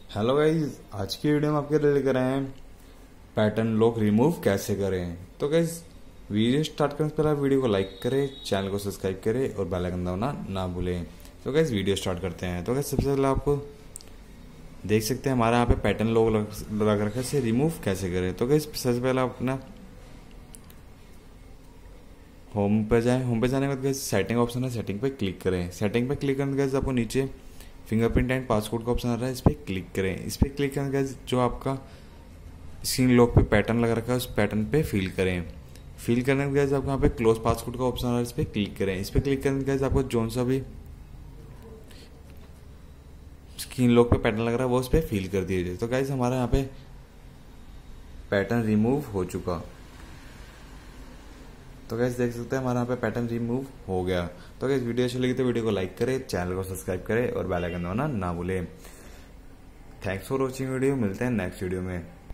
Hello guys, आज की video में आपके लिए लेकर आए हैं पैटर्न लॉक रिमूव कैसे करें। तो गाइज वीडियो स्टार्ट करने से पहले आप वीडियो को लाइक करें, चैनल को सब्सक्राइब करें और बेल आइकन दबाना ना भूलें। तो गाइज वीडियो स्टार्ट करते हैं। तो गाइज सबसे पहले आपको देख सकते हैं हमारे यहाँ पे पैटर्न लॉक लगा रखा है, इसे रिमूव कैसे करें। तो गाइज सबसे पहले आप अपना होम पे जाएं। होम पे जाने के बाद गाइज सेटिंग ऑप्शन है, सेटिंग पे क्लिक करें। सेटिंग पे क्लिक करने के गाइज आपको नीचे फिंगरप्रिंट एंड पासकोड का ऑप्शन आ रहा है, इस पर क्लिक करें। इस पर क्लिक करने के जो आपका स्क्रीन लॉक पे पैटर्न लगा रखा है उस पैटर्न पे फिल करें। फिल करने के बाद आपको यहाँ पे क्लोज पासकोड का ऑप्शन आ रहा है, इस पर क्लिक करें। इस पर क्लिक करने के बाद आपको जोन सा भी स्क्रीन लॉक पे पैटर्न लग रहा है वो उस पर फिल कर दीजिए। तो गाइज हमारे यहाँ पे पैटर्न रिमूव हो चुका। तो गाइज देख सकते हैं हमारे यहाँ पे पैटर्न रिमूव हो गया। तो गाइज वीडियो अच्छी लगी तो वीडियो को लाइक करें, चैनल को सब्सक्राइब करें और बेल आइकन दबाना ना भूलें। Thanks for watching video. मिलते हैं नेक्स्ट वीडियो में।